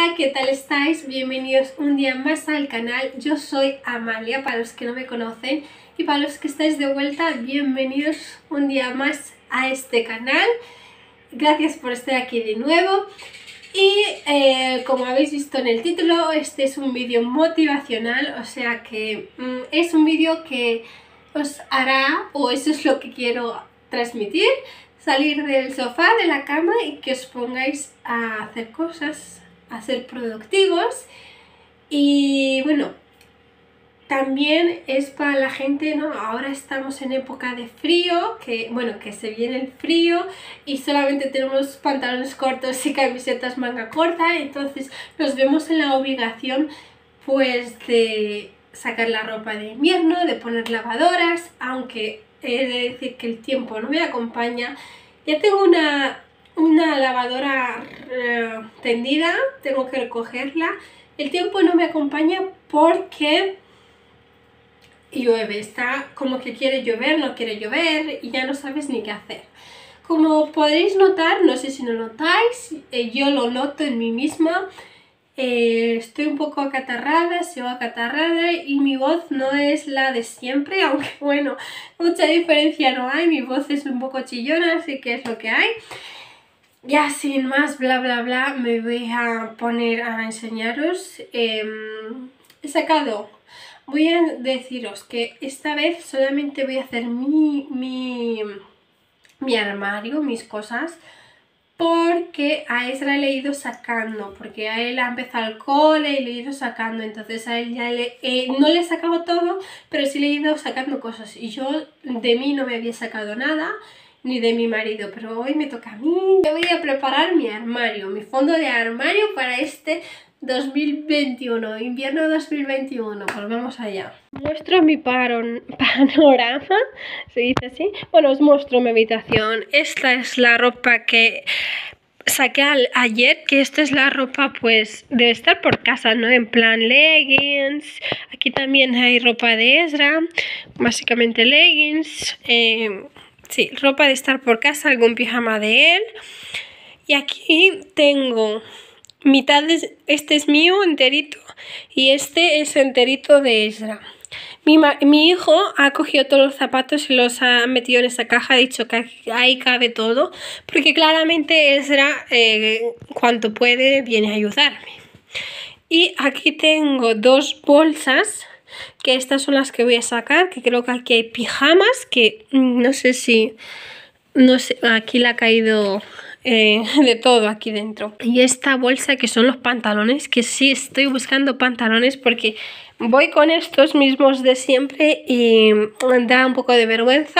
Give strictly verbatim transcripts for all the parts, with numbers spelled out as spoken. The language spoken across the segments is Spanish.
Hola, ¿qué tal estáis? Bienvenidos un día más al canal. Yo soy Amalia, para los que no me conocen, y para los que estáis de vuelta, bienvenidos un día más a este canal. Gracias por estar aquí de nuevo. Y eh, como habéis visto en el título, este es un vídeo motivacional, o sea que mm, es un vídeo que os hará, o eso es lo que quiero transmitir, salir del sofá, de la cama y que os pongáis a hacer cosas, a ser productivos. Y bueno, también es para la gente, ¿no? Ahora estamos en época de frío, que bueno, que se viene el frío y solamente tenemos pantalones cortos y camisetas manga corta, entonces nos vemos en la obligación pues de sacar la ropa de invierno, de poner lavadoras, aunque he de decir que el tiempo no me acompaña. Ya tengo una, una lavadora eh, tendida, tengo que recogerla. El tiempo no me acompaña porque llueve, está como que quiere llover, no quiere llover y ya no sabes ni qué hacer. Como podréis notar, no sé si lo notáis, eh, yo lo noto en mí misma. Eh, estoy un poco acatarrada, sigo acatarrada y mi voz no es la de siempre, aunque bueno, mucha diferencia no hay, mi voz es un poco chillona, así que es lo que hay. Ya sin más bla bla bla, me voy a poner a enseñaros. Eh, he sacado, voy a deciros que esta vez solamente voy a hacer mi, mi, mi armario, mis cosas, porque a Ezra le he ido sacando, porque a él ha empezado el cole y le he ido sacando, entonces a él ya le, eh, no le he sacado todo, pero sí le he ido sacando cosas, y yo de mí no me había sacado nada, ni de mi marido, pero hoy me toca a mí. Yo voy a preparar mi armario, mi fondo de armario para este dos mil veintiuno, invierno dos mil veintiuno, pues vamos allá. Muestro mi paron, panorama, se dice así. Bueno, os muestro mi habitación. Esta es la ropa que saqué al, ayer, que esta es la ropa pues debe estar por casa, ¿no? En plan leggings. Aquí también hay ropa de Ezra, básicamente leggings. Eh, sí, ropa de estar por casa, algún pijama de él. Y aquí tengo mitad de este es mío enterito y este es enterito de Ezra. Mi, mi hijo ha cogido todos los zapatos y los ha metido en esa caja, ha dicho que ahí cabe todo, porque claramente Ezra eh, cuanto puede viene a ayudarme. Y aquí tengo dos bolsas, que estas son las que voy a sacar, que creo que aquí hay pijamas, que no sé si, no sé, aquí le ha caído Eh, de todo aquí dentro. Y esta bolsa que son los pantalones, que sí estoy buscando pantalones porque voy con estos mismos de siempre y da un poco de vergüenza.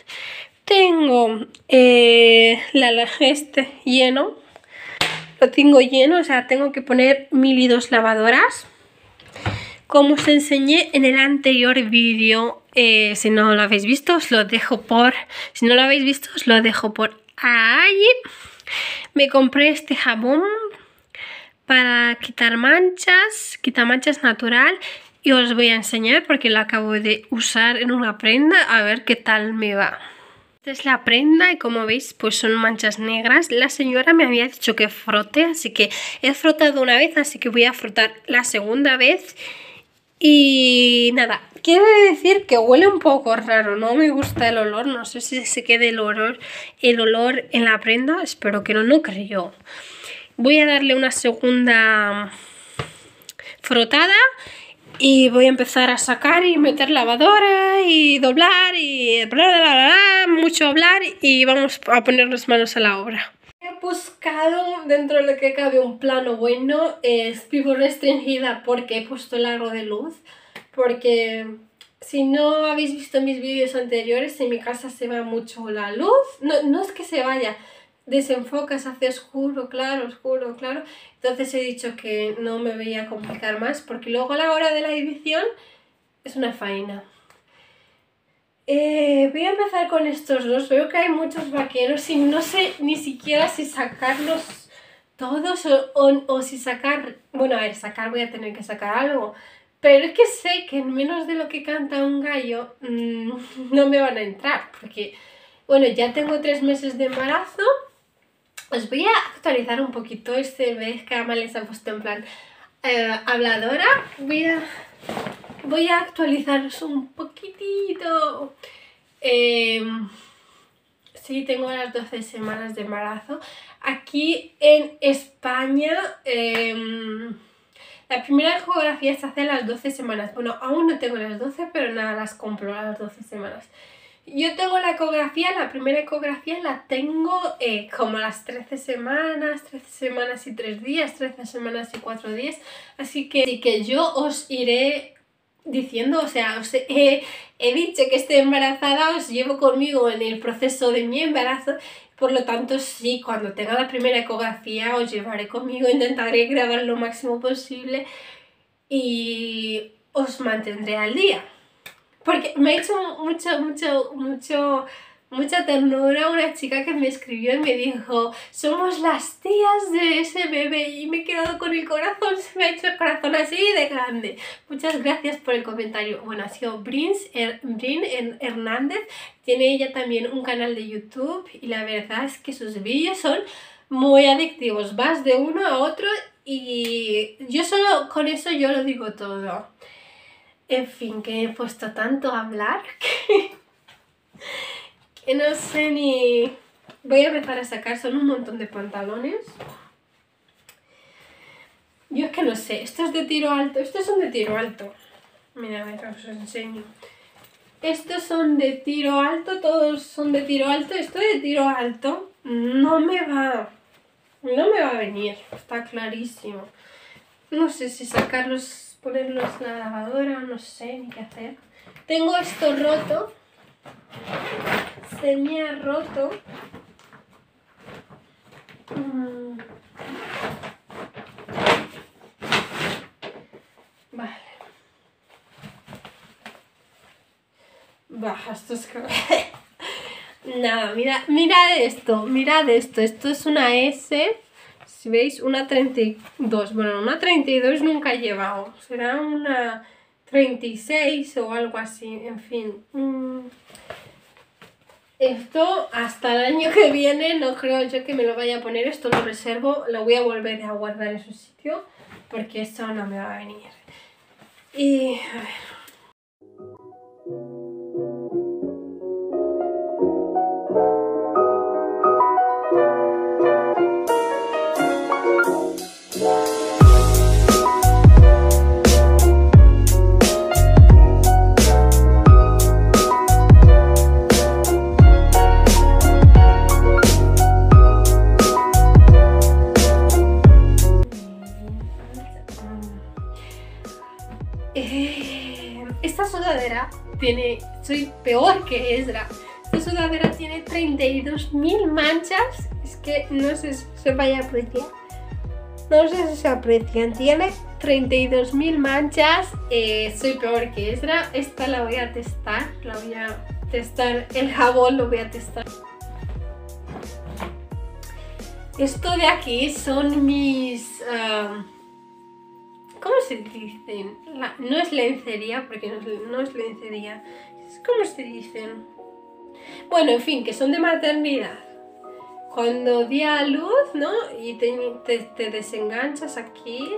Tengo eh, la, la, este lleno, lo tengo lleno, o sea, tengo que poner mil y dos lavadoras. Como os enseñé en el anterior vídeo, eh, si no lo habéis visto, os lo dejo por... Si no lo habéis visto, os lo dejo por ahí. Me compré este jabón para quitar manchas, quitar manchas natural, y os voy a enseñar porque lo acabo de usar en una prenda, a ver qué tal me va. Esta es la prenda y como veis pues son manchas negras. La señora me había dicho que frote, así que he frotado una vez, así que voy a frotar la segunda vez. Y nada, quiero decir que huele un poco raro, no me gusta el olor, no sé si se quede el olor, el olor en la prenda, espero que no, no creo. Voy a darle una segunda frotada y voy a empezar a sacar y meter lavadora y doblar y bla bla bla, bla mucho hablar y vamos a ponernos manos a la obra. He buscado dentro de lo que cabe un plano bueno, es vivo restringida porque he puesto el aro de luz, porque si no habéis visto mis vídeos anteriores, en mi casa se va mucho la luz, no, no es que se vaya, desenfoca, se hace oscuro, claro, oscuro, claro, entonces he dicho que no me voy a complicar más porque luego a la hora de la edición es una faena. Eh, voy a empezar con estos dos. Veo que hay muchos vaqueros y no sé ni siquiera si sacarlos todos o, o, o si sacar... Bueno, a ver, sacar voy a tener que sacar algo. Pero es que sé que en menos de lo que canta un gallo mmm, no me van a entrar. Porque, bueno, ya tengo tres meses de embarazo. os voy a actualizar un poquito este mes que Ama les ha puesto en plan eh, habladora. Voy a, voy a actualizaros un poquitito. Eh, sí, tengo las doce semanas de embarazo. Aquí en España eh, la primera ecografía se hace a las doce semanas. Bueno, aún no tengo las doce, pero nada, las compro a las doce semanas. Yo tengo la ecografía, la primera ecografía la tengo eh, como a las trece semanas, trece semanas y tres días, trece semanas y cuatro días. Así que, así que yo os iré diciendo, o sea, os he, he dicho que estoy embarazada, os llevo conmigo en el proceso de mi embarazo. Por lo tanto, sí, cuando tenga la primera ecografía os llevaré conmigo, intentaré grabar lo máximo posible y os mantendré al día. Porque me ha hecho mucho, mucho, mucho, mucha ternura una chica que me escribió y me dijo: somos las tías de ese bebé, y me he quedado con el corazón, se me ha hecho el corazón así de grande. Muchas gracias por el comentario. Bueno, ha sido Brin Hernández, tiene ella también un canal de YouTube y la verdad es que sus vídeos son muy adictivos, vas de uno a otro y yo solo con eso yo lo digo todo. En fin, que he puesto tanto a hablar que, que no sé ni... Voy a empezar a sacar, son un montón de pantalones. Yo es que no sé, estos es de tiro alto, estos son de tiro alto. Mira, a ver, os enseño. Estos son de tiro alto, todos son de tiro alto. Esto de tiro alto no me va, no me va a venir, está clarísimo. No sé si sacarlos... ponerlos en la lavadora, no sé ni qué hacer. Tengo esto roto. Se me ha roto. Mm. Vale. Baja, esto es que... Nada, mira, mirad esto, mirad esto. Esto es una S. Si veis, una treinta y dos, bueno, una treinta y dos nunca he llevado, será una treinta y seis o algo así, en fin. Mm. Esto hasta el año que viene no creo yo que me lo vaya a poner, esto lo reservo, lo voy a volver a guardar en su sitio, porque esto no me va a venir. Y a ver... Esta sudadera tiene... soy peor que Ezra. Esta sudadera tiene treinta y dos mil manchas. Es que no sé si se vaya a apreciar. No sé si se aprecian. Tiene treinta y dos mil manchas. Eh, soy peor que Ezra. Esta la voy a testar. La voy a testar. El jabón lo voy a testar. Esto de aquí son mis... Uh, ¿cómo se dicen? La, no es lencería, porque no es, no es lencería. ¿Cómo se dicen? Bueno, en fin, que son de maternidad. Cuando di a luz, ¿no? Y te, te, te desenganchas aquí.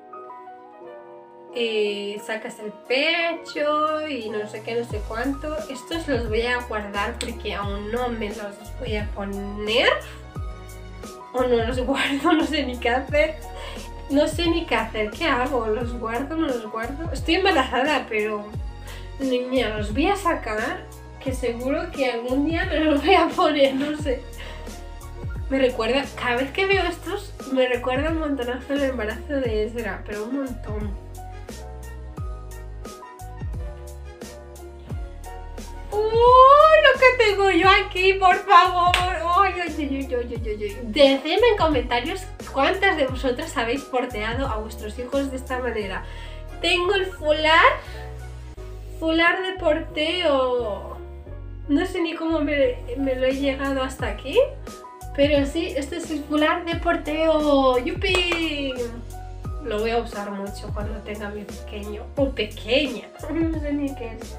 Eh, sacas el pecho y no sé qué, no sé cuánto. Estos los voy a guardar porque aún no me los voy a poner. O no los guardo, no sé ni qué hacer. No sé ni qué hacer, ¿qué hago? ¿Los guardo, no los guardo? Estoy embarazada, pero... niña, los voy a sacar, que seguro que algún día me los voy a poner, no sé. Me recuerda, cada vez que veo estos, me recuerda un montonazo el embarazo de Ezra, pero un montón. ¡Oh, lo que tengo yo aquí, por favor! ¡Ay, ay, ay, ay, ay, ay, ay! Decidme en comentarios cuántas de vosotras habéis porteado a vuestros hijos de esta manera. Tengo el fular, fular de porteo. No sé ni cómo me, me lo he llegado hasta aquí, pero sí, este es el fular de porteo. ¡Yupi! Lo voy a usar mucho cuando tenga mi pequeño o pequeña. No sé ni qué es.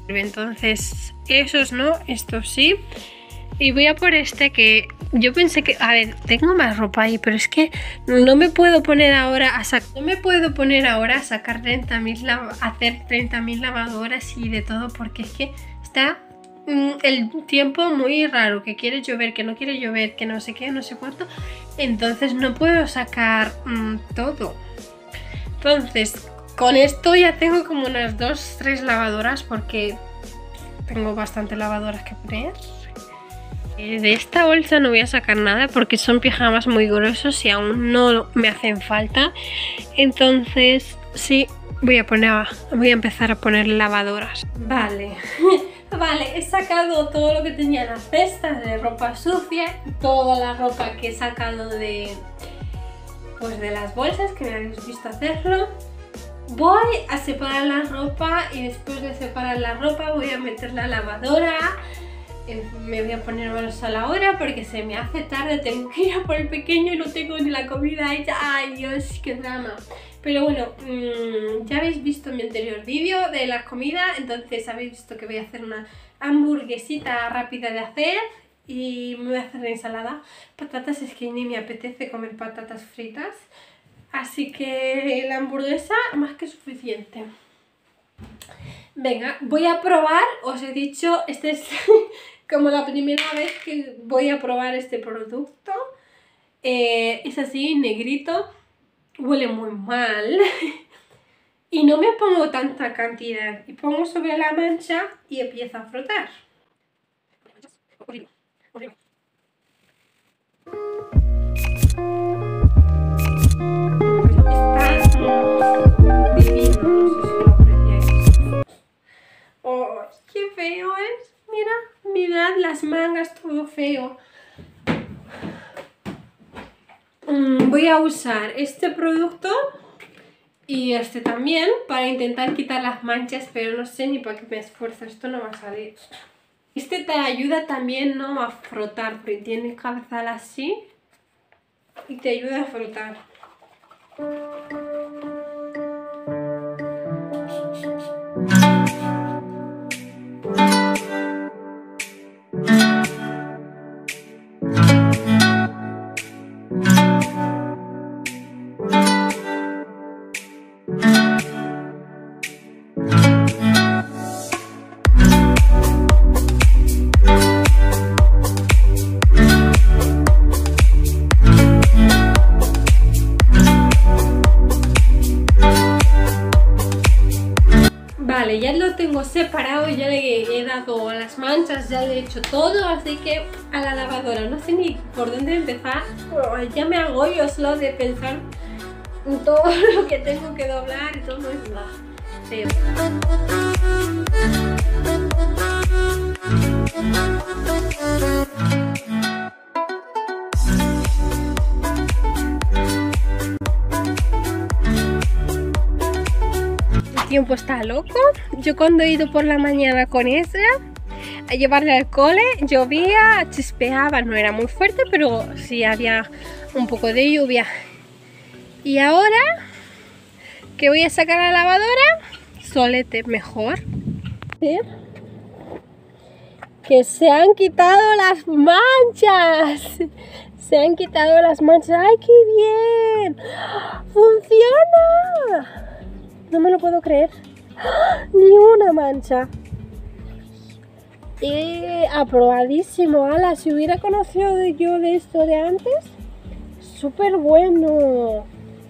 Entonces, esos no, estos sí. Y voy a por este que yo pensé que... A ver, tengo más ropa ahí, pero es que no me puedo poner ahora a sacar... No me puedo poner ahora a sacar treinta mil... hacer treinta mil lavadoras y de todo, porque es que está mm, el tiempo muy raro, que quiere llover, que no quiere llover, que no sé qué, no sé cuánto. Entonces no puedo sacar mm, todo. Entonces, con esto ya tengo como unas dos, tres lavadoras, porque tengo bastante lavadoras que poner. De esta bolsa no voy a sacar nada porque son pijamas muy gruesos y aún no me hacen falta. Entonces sí, voy a poner, voy a empezar a poner lavadoras. Vale, vale, he sacado todo lo que tenía en las cestas de ropa sucia, toda la ropa que he sacado de, pues de las bolsas, que me habéis visto hacerlo. Voy a separar la ropa y después de separar la ropa voy a meter la lavadora. Me voy a poner manos a la hora porque se me hace tarde, tengo que ir a por el pequeño y no tengo ni la comida hecha. Ay Dios, qué drama. Pero bueno, mmm, ya habéis visto mi anterior vídeo de la comida, entonces habéis visto que voy a hacer una hamburguesita rápida de hacer y me voy a hacer la ensalada. Patatas, es que ni me apetece comer patatas fritas, así que la hamburguesa más que suficiente. Venga, voy a probar, os he dicho, este es como la primera vez que voy a probar este producto. Eh, es así, negrito, huele muy mal y no me pongo tanta cantidad. Y pongo sobre la mancha y empiezo a frotar. ¡Oh, qué feo es! Mira, mirad las mangas, todo feo. Mm, voy a usar este producto y este también para intentar quitar las manchas, pero no sé ni para qué me esfuerzo, esto no va a salir. Este te ayuda también, ¿no?, a frotar, porque tiene cabezal así y te ayuda a frotar. Vale, ya lo tengo separado, ya le he dado las manchas, ya le he hecho todo, así que a la lavadora. No sé ni por dónde empezar, ya me agobio solo de pensar en todo lo que tengo que doblar y todo es nada feo. El tiempo está loco. Yo cuando he ido por la mañana con ella a llevarle al cole, llovía, chispeaba, no era muy fuerte, pero sí había un poco de lluvia. Y ahora que voy a sacar la lavadora, solete mejor. Que se han quitado las manchas. Se han quitado las manchas. ¡Ay, qué bien! ¡Funciona! No me lo puedo creer. Ni una mancha. Eh, aprobadísimo. Ala, si hubiera conocido yo de esto de antes, súper bueno.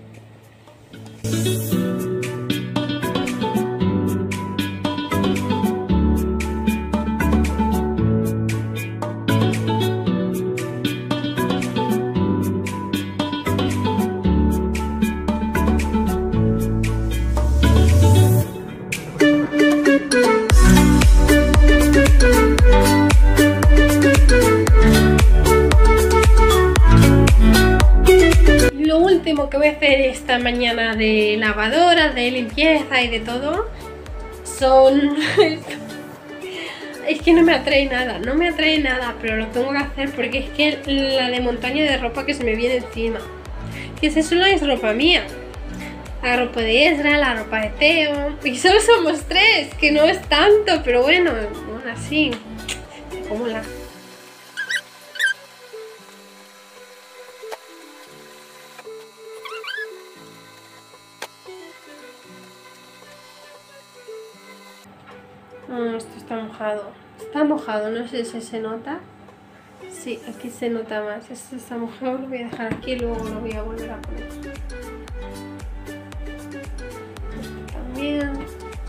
Que voy a hacer esta mañana de lavadora, de limpieza y de todo son... es que no me atrae nada, no me atrae nada, pero lo tengo que hacer porque es que la de montaña de ropa que se me viene encima, que eso no es ropa mía, La ropa de Ezra, la ropa de Teo. Y solo somos tres, que no es tanto, pero bueno, aún así. Como la... Oh, esto está mojado. Está mojado, no sé si se nota. Sí, aquí se nota más. Esto está mojado, lo voy a dejar aquí y luego lo voy a volver a poner. Esto también.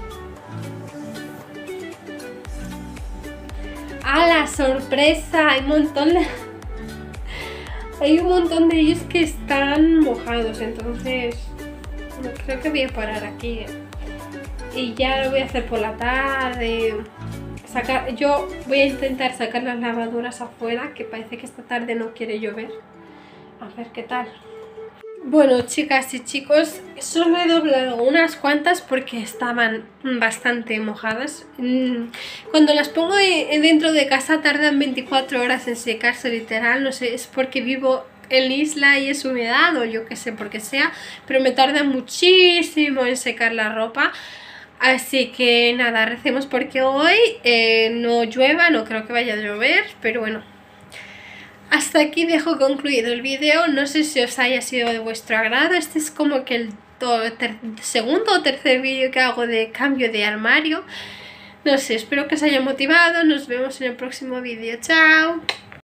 ¡Ah, la sorpresa! Hay un montón de... Hay un montón de ellos que están mojados, entonces creo que voy a parar aquí. Y ya lo voy a hacer por la tarde. Sacar, yo voy a intentar sacar las lavadoras afuera, que parece que esta tarde no quiere llover. A ver qué tal. Bueno, chicas y chicos, solo he doblado unas cuantas porque estaban bastante mojadas. Cuando las pongo dentro de casa tardan veinticuatro horas en secarse, literal. No sé, es porque vivo en isla y es humedad o yo qué sé por qué sea, pero me tarda muchísimo en secar la ropa. Así que nada, recemos porque hoy eh, no llueva, no creo que vaya a llover, pero bueno. Hasta aquí dejo concluido el vídeo, no sé si os haya sido de vuestro agrado. Este es como que el segundo o tercer vídeo que hago de cambio de armario. No sé, espero que os haya motivado, nos vemos en el próximo vídeo, chao.